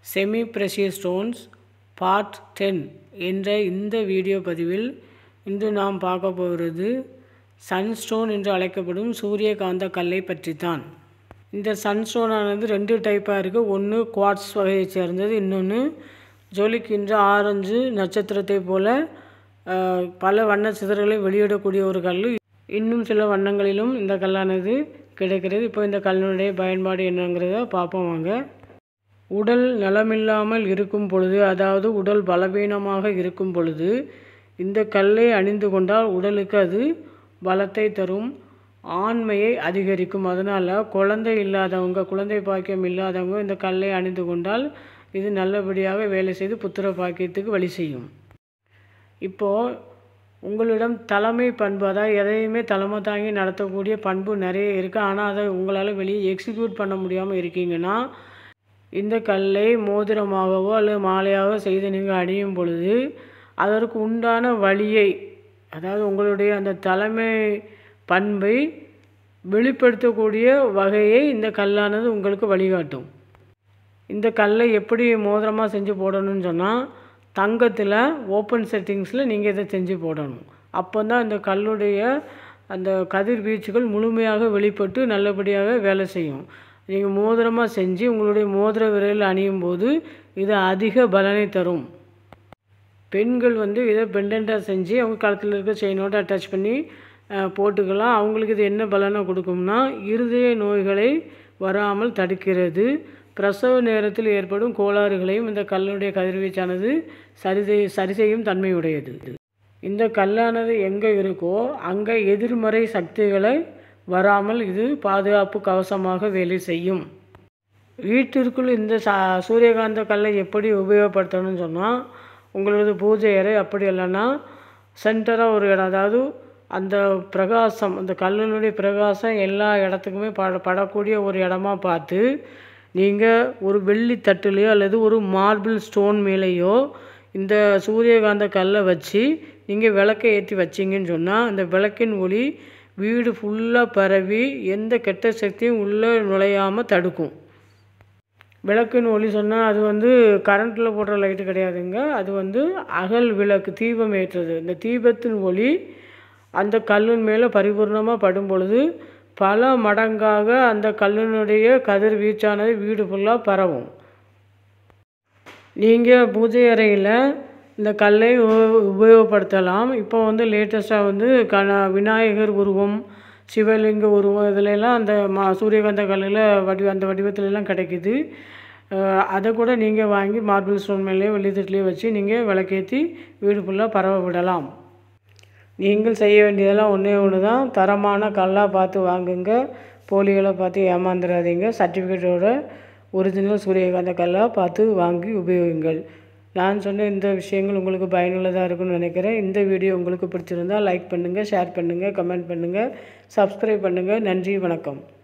Semi precious stones part 10 என்ற இந்த video பதிவில் இன்று நாம் பார்க்க போகிறது சன்ஸ்டோன் என்று அழைக்கப்படும் சூரியகாந்த கல்லை பற்றி தான். இந்த சன்ஸ்டோனானது ரெண்டு டைப்பாக இருக்குது. ஒன்று குவார்ட்ஸ் வகையை சேர்ந்தது, இன்னொன்று ஜொலிக்கின்ற ஆரஞ்சு நட்சத்திரத்தை போல பல வண்ண சிதறலை வெளியிடக்கூடிய ஒரு கல். இன்னும் சில வண்ணங்களிலும் இந்த கல்லானது கிடைக்கிறது. இப்போ இந்த கல்லினுடைய பயன்பாடு என்னங்கிறத பார்ப்போம் வாங்க. உடல் நலமில்லாமல் இருக்கும் பொழுது, அதாவது உடல் பலவீனமாக இருக்கும் பொழுது இந்த கல்லை அணிந்து கொண்டால் உடலுக்கு அது பலத்தை தரும், ஆண்மையை அதிகரிக்கும். அதனால் குழந்தை இல்லாதவங்க, குழந்தை பாக்கியம் இல்லாதவங்க இந்த கல்லை அணிந்து கொண்டால் இது நல்லபடியாக வேலை செய்து புத்திர பாக்கியத்துக்கு வழி செய்யும். இப்போது உங்களிடம் தலைமை பண்பு, அதாவது எதையுமே தலைமை தாங்கி நடத்தக்கூடிய பண்பு நிறைய இருக்குது. ஆனால் அதை உங்களால் வெளியே எக்ஸிக்யூட் பண்ண முடியாமல் இருக்கீங்கன்னா இந்த கல்லை மோதிரமாகவோ அல்லது மாலையாகவோ செய்து நீங்கள் அணியும் பொழுது அதற்கு உண்டான வழியை, அதாவது உங்களுடைய அந்த தலைமை பண்பை வெளிப்படுத்தக்கூடிய வகையை இந்த கல்லானது உங்களுக்கு வழிகாட்டும். இந்த கல்லை எப்படி மோதிரமாக செஞ்சு போடணும்னு சொன்னால், தங்கத்தில் ஓப்பன் செட்டிங்ஸில் நீங்கள் இதை செஞ்சு போடணும். அப்போ தான் இந்த கல்லுடைய அந்த கதிர்வீச்சுகள் முழுமையாக வெளிப்பட்டு நல்லபடியாக வேலை செய்யும். நீங்கள் மோதிரமாக செஞ்சு உங்களுடைய மோதிர விரலில் அணியும் போது இது அதிக பலனை தரும். பெண்கள் இதை பெண்டண்ட்டாக செஞ்சு அவங்க கழுத்தில் இருக்க செயினோடு அட்டாச் பண்ணி போட்டுக்கலாம். அவங்களுக்கு இது என்ன பலனை கொடுக்கும்னா, இருதய நோய்களை வராமல் தடுக்கிறது. பிரசவ நேரத்தில் ஏற்படும் கோளாறுகளையும் இந்த கல்லுடைய கதிர்வீச்சானது சரி செய்யும் தன்மையுடையது. இந்த கல்லானது எங்கே இருக்கோ அங்கே எதிர்மறை சக்திகளை வராமல் இது பாதுகாப்பு கவசமாக வேலை செய்யும். வீட்டிற்குள் இந்த சூரியகாந்த கல்லை எப்படி உபயோகப்படுத்தணும்னு சொன்னால், உங்களது பூஜை அறை அப்படி இல்லைன்னா சென்டராக ஒரு இடம், அதாவது அந்த பிரகாசம், அந்த கல்லினுடைய பிரகாசம் எல்லா இடத்துக்குமே படக்கூடிய ஒரு இடமா பார்த்து நீங்கள் ஒரு வெள்ளி தட்டுலையோ அல்லது ஒரு மார்பிள் ஸ்டோன் மேலேயோ இந்த சூரியகாந்த கல்லை வச்சு நீங்கள் விளக்கை ஏற்றி வச்சிங்கன்னு சொன்னால் அந்த விளக்கின் ஒளி வீடு ஃபுல்லாக பரவி எந்த கெட்ட சக்தியும் உள்ளே நுழையாமல் தடுக்கும். விளக்குன்னு ஒளி சொன்னால் அது கரண்ட்டில் போடுற லைட்டு கிடையாதுங்க. அது அகல் விளக்கு, தீபம் ஏற்றுறது. இந்த தீபத்தின் ஒளி அந்த கல்லின் மேலே பரிபூர்ணமாக படும் பொழுது பல மடங்காக அந்த கல்லினுடைய கதிர்வீச்சானது வீடு ஃபுல்லாக பரவும். நீங்கள் பூஜை அறையில் இந்த கல்லை உபயோகப்படுத்தலாம். இப்போ லேட்டஸ்ட்டாக விநாயகர் உருவம், சிவலிங்க உருவம் இதிலெல்லாம் அந்த சூரியகாந்த கல்லில் அந்த வடிவத்திலெல்லாம் கிடைக்கிது. அதை கூட நீங்கள் வாங்கி மார்பிள் ஸ்டோன் மேலேயோ வெள்ளித்தட்டிலையோ வச்சு நீங்கள் விளக்கேற்றி வீடு ஃபுல்லாக பரவ விடலாம். நீங்கள் செய்ய வேண்டியதெல்லாம் ஒன்று தான், தரமான கல்லாக பார்த்து வாங்குங்க. போலிகளை பார்த்து ஏமாந்துடாதீங்க. சர்டிஃபிகேட்டோட ஒரிஜினல் சூரியகாந்த கல்லாக பார்த்து வாங்கி உபயோகிங்கள். நான் சொன்ன இந்த விஷயங்கள் உங்களுக்கு பயனுள்ளதாக இருக்குன்னு நினைக்கிறேன். இந்த வீடியோ உங்களுக்கு பிடிச்சிருந்தால் லைக் பண்ணுங்கள், ஷேர் பண்ணுங்கள், கமெண்ட் பண்ணுங்கள், சப்ஸ்கிரைப் பண்ணுங்கள். நன்றி, வணக்கம்.